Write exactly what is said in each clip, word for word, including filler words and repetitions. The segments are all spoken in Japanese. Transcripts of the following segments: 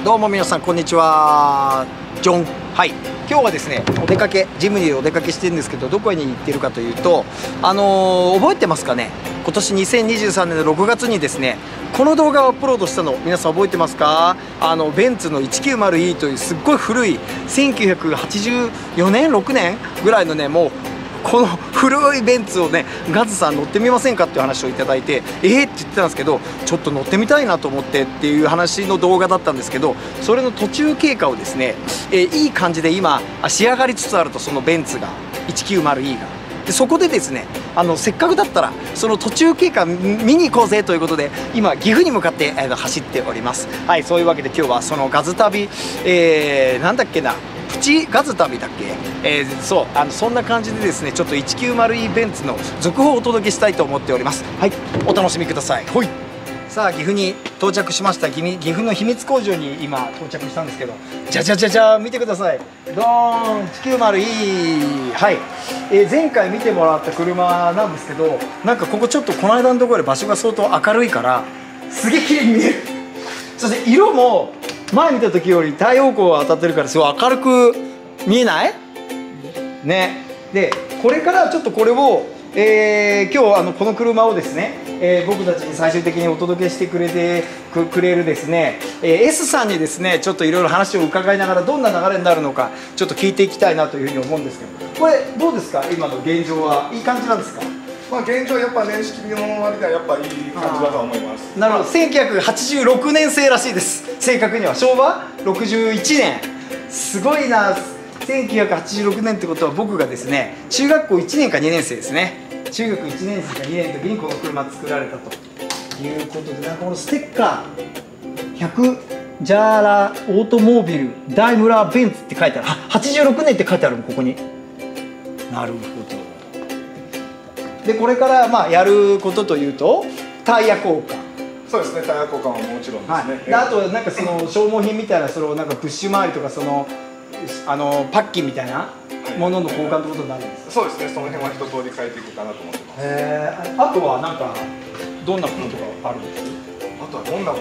どうも皆さんこんにちは。ジョン。はい、今日はですねお出かけジムにお出かけしてるんですけど、どこに行ってるかというと、あのー、覚えてますかね。今年にせんにじゅうさんねんのろくがつにですねこの動画をアップロードしたの皆さん覚えてますか。あのベンツの いちきゅうまるイー というすっごい古いせんきゅうひゃくはちじゅうよねんろくねんぐらいのね、もうこの古いベンツをねガズさん乗ってみませんかっていう話をいただいて、えーって言ってたんですけど、ちょっと乗ってみたいなと思ってっていう話の動画だったんですけど、それの途中経過をですね、えー、いい感じで今仕上がりつつあると、そのベンツが いちきゅうまるイー がで、そこでですねあのせっかくだったらその途中経過見に行こうぜということで、今岐阜に向かってあの走っております。はい、そういうわけで今日はそのガズ旅、えー、なんだっけなプチガズ旅だっけ、えー、そうあのそんな感じでですね、ちょっと いちきゅうまるイー ベンツの続報をお届けしたいと思っております。はい、お楽しみください。ほい。さあ岐阜に到着しました。岐岐阜の秘密工場に今到着したんですけど、じゃじゃじゃじゃ見てください。ドーン いちきゅうまるイー。はい、えー、前回見てもらった車なんですけど、なんかここちょっとこの間のところで場所が相当明るいからすげえ綺麗に見える。そして色も前見た時より太陽光が当たってるからすごい明るく見えないね。でこれからちょっとこれを、えー、今日あのこの車をですね、えー、僕たちに最終的にお届けしてくれてくくれるですね、えー、S さんにですねちょっといろいろ話を伺いながらどんな流れになるのかちょっと聞いていきたいなというふうに思うんですけど、これどうですか今の現状はいい感じなんですか。 まあ現状やっぱ年式の割ではやっぱいい感じだと思います。 なるほど。せんきゅうひゃくはちじゅうろくねん製らしいです。正確には昭和ろくじゅういちねん。すごいな。せんきゅうひゃくはちじゅうろくねんってことは僕がですね中学校いちねんかにねん生ですね。中学いちねん生かにねんの時にこの車作られたということで、なんかこのステッカーひゃくジャーラオートモービルダイムラーベンツって書いてある。はちじゅうろくねんって書いてあるのここに。なるほど。でこれからまあやることというとタイヤ交換。 そうですね、タイヤ交換はもちろんですね。はい、 であとなんかその消耗品みたいな、そのなんかプッシュ周りとかそのあのパッキンみたいなものの交換ってことになるんですか。 そうですね、その辺は一通り変えていくかなと思ってます。 へー。あとはなんかどんなことがあるんですか。 あとはどんなこと、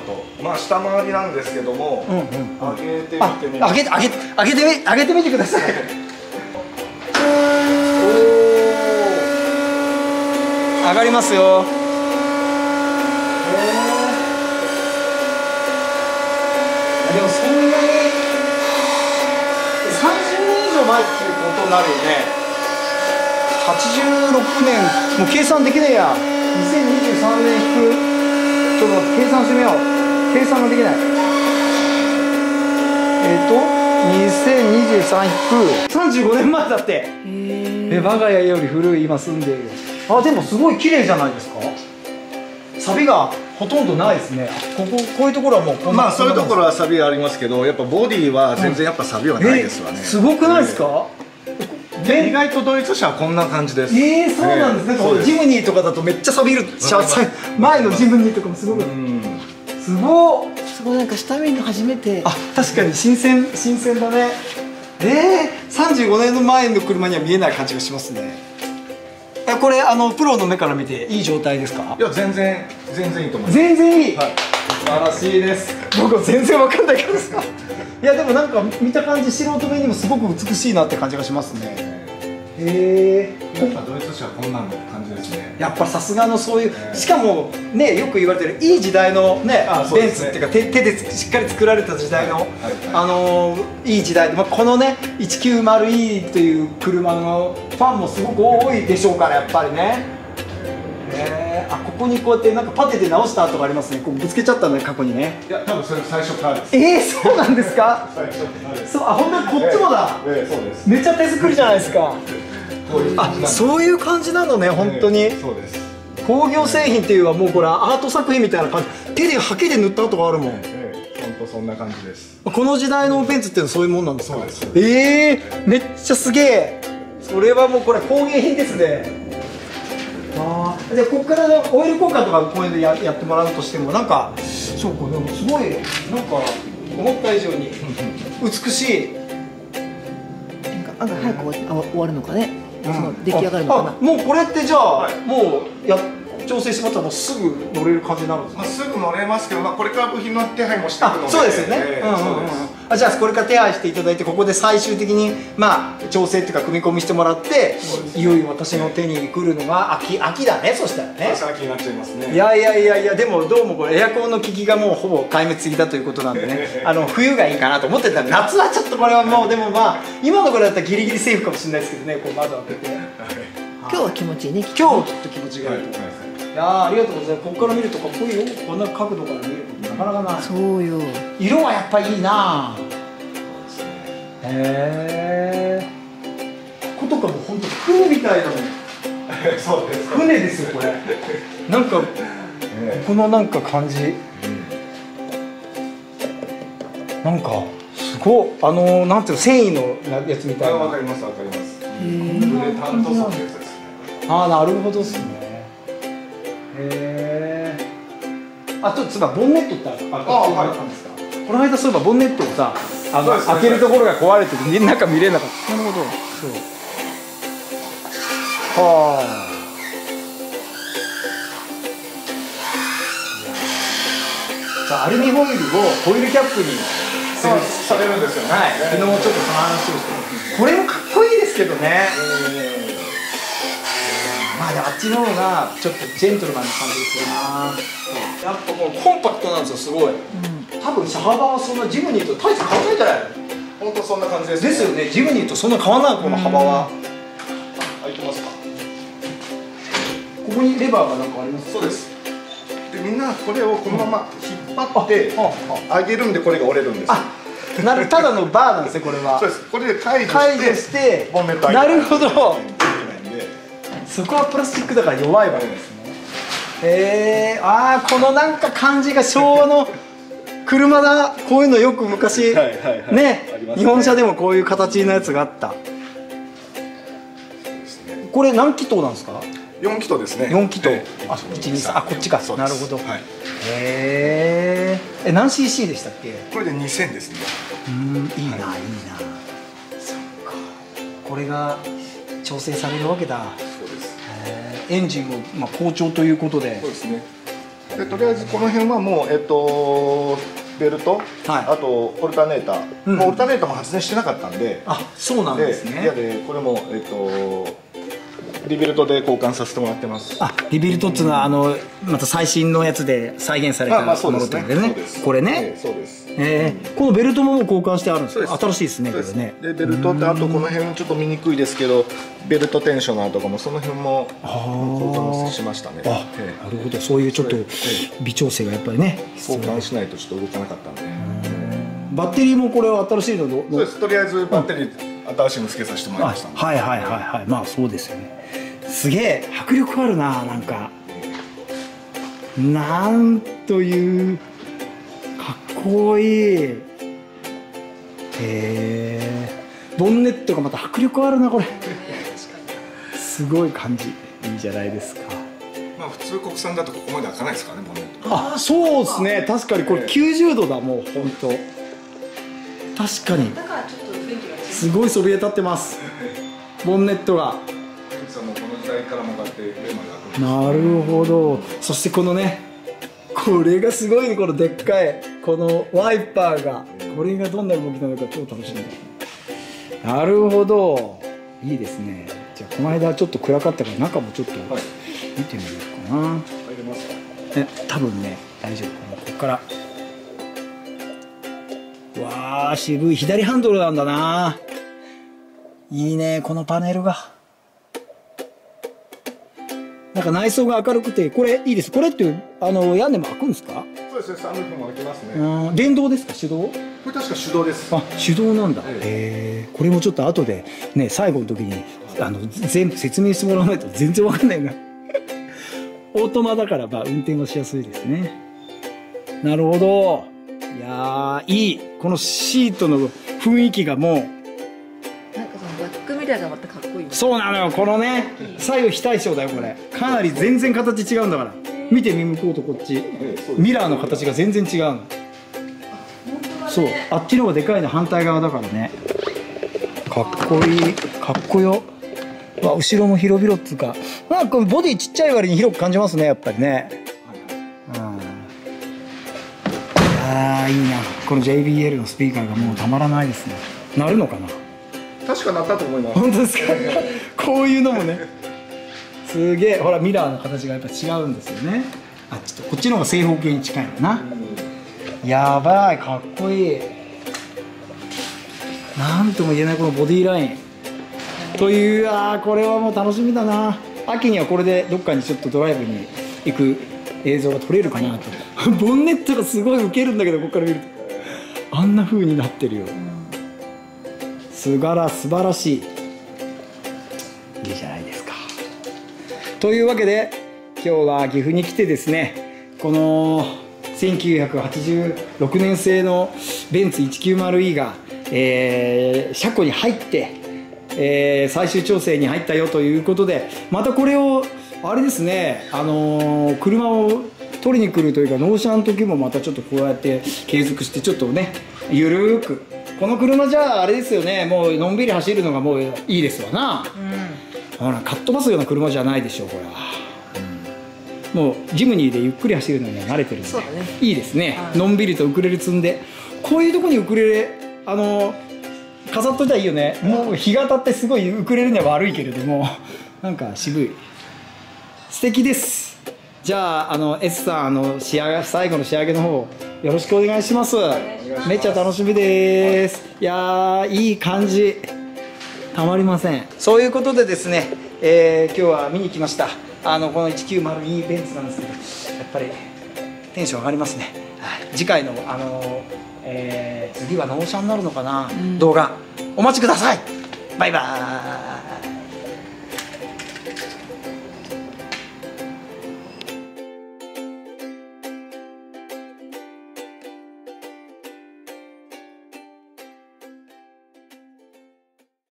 まあ下回りなんですけども、うんうん、上げてみてみ上げて上げて上げてみ上げてみてください。上がりますよ。でもそんなにさんじゅうねん以上前っていうことになるよね。はちじゅうろくねんもう計算できねえや。にせんにじゅうさんねん引く、ちょっと待って計算してみよう。計算ができない。えっとにせんにじゅうさん引くさんじゅうごねんまえだって。え我が家より古い今住んでいる。あ、でもすごい綺麗じゃないですか。錆がほとんどないですね。こここういうところはもうこんな、 まあそういうところは錆がありますけど、やっぱボディは全然やっぱ錆はないですわね。 うん、すごくないですか。 で意外とドイツ車はこんな感じです。 ええ、そうなんですね。なんかジムニーとかだとめっちゃ錆びる。前のジムニーとかもすごく。すごい。 すごいなんか下見るの初めて。 あ、確かに新鮮新鮮だね。ええ、さんじゅうごねんの前の車には見えない感じがしますね。これあのプロの目から見ていい状態ですか。 いや全然全然いいと思います。 全然いい、はい、 素晴らしいです。 僕は全然わかんないけどさ。いやでもなんか見た感じ素人目にもすごく美しいなって感じがしますね。へえ。 やっぱドイツ車はこんなの感じですね。 やっぱさすがのそういう、しかもねよく言われてるいい時代のねベンツっていうか手手でしっかり作られた時代のあのいい時代で、まあこのね いちきゅうまるイー という車のファンもすごく多いでしょうからやっぱりね。えー、あここにこうやってなんかパテで直した跡がありますね。こうぶつけちゃったんで過去にね。 いや多分それ最初からです。 えー、そうなんですか。 最初からです。 そう、あ本当にこっちもだ。 ええ、そうです。 めっちゃ手作りじゃないですか。あ、そういう感じなのね、本当に。 そうです。 工業製品っていうのはもうこれアート作品みたいな感じ。手でハケで塗った跡があるもん。 ええ、本当そんな感じです。 この時代のベンツっていうのはそういうもんなんですか。 そうです。 ええ、めっちゃすげえ。それはもうこれ工芸品ですね。ああ、じゃあここからオイル交換とかこういうのややってもらうとしてもなんかそうか、でもすごいなんか思った以上に美しい。 なんか案外早く終わるのかね。その出来上がるのかな。 あ、もうこれってじゃあ、はい、もうや調整してもらったらもうすぐ乗れる感じになるんですか？ まあ、すぐ乗れますけど、まあ、これから部品の手配もしていくので。 あ、そうですよね。 えーうんうんうんそうです。 あ、じゃあこれから手配していただいて、ここで最終的にまあ調整っていうか組み込みしてもらって、いよいよ私の手に来るのが秋秋だね。そしたらね。 秋になっちゃいますね。 いやいやいやいや、でもどうもこれエアコンの効きがもうほぼ壊滅的だということなんでね、あの冬がいいかなと思ってたら、夏はちょっとこれはもうでもまあ今のこれだったらギリギリセーフかもしれないですけどね、こう窓開けて。 今日は気持ちいいね。 今日はきっと気持ちがいいと思います。いやー、ありがとうございます。ここから見るとかっこいいよ。こんな角度から見ることなかなかない。 そうよ。 色はやっぱりいいな。へえ。こことかも本当船みたいなもん。 そうです。 船ですよこれ。なんか、このなんか感じ。なんかすごいあのー、なんていうの繊維のやつみたいな。 わかりますわかります。 船担当そうですね。 ああ、なるほどですね。へえ。あとつまりボンネットってある。あ、はい。ですか。この間そういえばボンネットをさ、あの開けるところが壊れてて中見れなかった。なるほど。そう。はあ。じゃあアルミホイルをホイールキャップにするされるんですよね。 はい。昨日ちょっとその話をして。これもかっこいいですけどね。まあでもあっちの方がちょっとジェントルマンな感じするな。やっぱこのコンパクトなんですよ、すごい。多分車幅はそんなジムニーと大して変わらないんじゃないの？ 本当そんな感じですね。 ですよね。ジムニーとそんな変わらないこの幅は。 開いてますか？ ここにレバーがなんかあります？ そうです。でみんなこれをこのまま引っ張って上げるんでこれが折れるんです。 あ、なるただのバーなんですねこれは。 そうです。これで解除解して除してボンネットなるほど。 でそこはプラスチックだから弱いわけですね。へえ、ああ、このなんか感じが昭和の車だ。こういうのよく昔ね、日本車でもこういう形のやつがあった。これ何気筒なんですか？ よん気筒ですね。 よん気筒。あ、いち、に、さん、あ、こっちか。なるほど。へえ。え、何 シーシー でしたっけ？ これでにせんですね。 うん、いいな、いいな。そっか。これが調整されるわけだ。 そうです。 エンジンもまあ好調ということで。 そうですね。でとりあえずこの辺はもうえっとベルト、はい、あとオルタネーター、うん、もうオルタネーターも発電してなかったんで。 あ、そうなんですね。 で、でこれもえっと。リベルトで交換させてもらってます。 あ、リベルトっていうのはあのまた最新のやつで再現されたものってことでね。これね。 そうです。 ええ、このベルトももう交換してあるんですか？新しいですねこれね。 でベルトってあとこの辺ちょっと見にくいですけど、ベルトテンショナーとかもその辺も交換しましたね。 あ、なるほど。そういうちょっと微調整がやっぱりね。 交換しないとちょっと動かなかったんで。 バッテリーもこれは新しいの。 そうです。とりあえずバッテリー新しいの付けさせてもらいました。 はいはいはいはい。まあそうですよね。すげえ迫力あるな。なんかなんというかっこいい。へえ。ボンネットがまた迫力あるなこれ。すごい感じ。いいじゃないですか。 まあ普通国産だとここまで開かないですからね、ボンネット。 あ、そうですね。確かにこれきゅうじゅうどだもう本当。確かに。すごいそびえ立ってます。ボンネットが。なるほど。そしてこのね、これがすごいね。このでっかいこのワイパーが、これがどんな動きなのか超楽しみ。なるほど、いいですね。じゃあこの間ちょっと暗かったから中もちょっと見てみようかな。え、多分ね大丈夫。ここからわあ、渋い左ハンドルなんだな。いいねこのパネルが。なんか内装が明るくて、これいいです。これってあの屋根も開くんですか？ そうですね。サンルーフも開きますね。 うん、電動ですか？手動？ これ確か手動です。 あ、手動なんだ。へえ。これもちょっと後でね、最後の時にあの全部説明してもらわないと全然わかんないな。オートマだからまあ運転がしやすいですね。なるほど。いやー、いい。このシートの雰囲気がもう。 なんかそのバックミラーがまたかっこいい。 そうなのよ。このね、左右非対称だよこれ。かなり全然形違うんだから。見てみ、向こうとこっち。ミラーの形が全然違うの。そう、あっちの方がでかいの反対側だからね。かっこいい。かっこよ。 わ後ろも広々っつうか、なんかボディちっちゃい割に広く感じますねやっぱりね。うん、あーいいな、この ジェイビーエル のスピーカーがもうたまらないですね。鳴るのかな。 確か鳴ったと思います。 本当ですかこういうのもねすげえ、ほらミラーの形がやっぱ違うんですよね。あちょっとこっちの方が正方形に近いのな、うん、やばいかっこいい。なんとも言えないこのボディラインという、あーこれはもう楽しみだな。秋にはこれでどっかにちょっとドライブに行く映像が撮れるかなとボンネットがすごいウケるんだけど、ここから見るとあんな風になってるよ。すがら素晴らしい、いいじゃないですか。というわけで今日は岐阜に来てですね、このせんきゅうひゃくはちじゅうろくねん製のベンツ いちきゅうまるイー が、えー、車庫に入って、えー、最終調整に入ったよということで、またこれをあれですね、あのー、車を取りに来るというか納車の時もまたちょっとこうやって継続してちょっとねゆるーく、この車じゃああれですよね、もうのんびり走るのがもういいですわな、うん、ほらかっ飛ばすような車じゃないでしょうこれは、うん、もうジムニーでゆっくり走るのには慣れてるんで、ね、いいですね、はい、のんびりとウクレレ積んで、こういうとこにウクレレあの飾っといたらいいよね。もう日が当たってすごいウクレレには悪いけれどもなんか渋い、素敵です。じゃあ、あの S さん、あの仕上げ最後の仕上げの方よろしくお願いします。めっちゃ楽しみです。いやーいい感じ、たまりません。そういうことでですね、えー、今日は見に来ました。あのこの いちきゅうまるイー ベンツなんですけど、やっぱりテンション上がりますね。はい、次回のあの、えー、次は納車になるのかな、うん、動画お待ちください。バイバーイ。